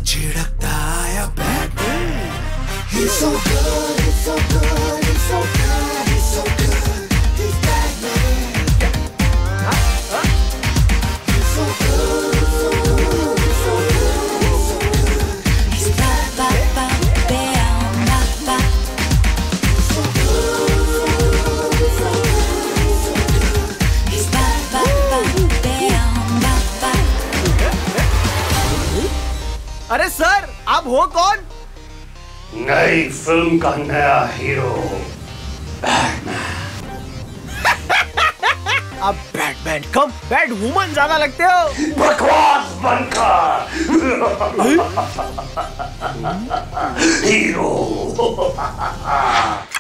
झिड़कता आया Batman. He's so good, he's so good, he's so good, he's so good, he's Batman. He's so good, he's so good, he's so good, he's so good, he's Batman. He's so good, he's so good, he's so good, he's Batman. अरे sir, आप हो कौन? नई film का नया hero Batman. अब Batman कम Batwoman ज्यादा लगते हो। बकवास बंद कर। हीरो।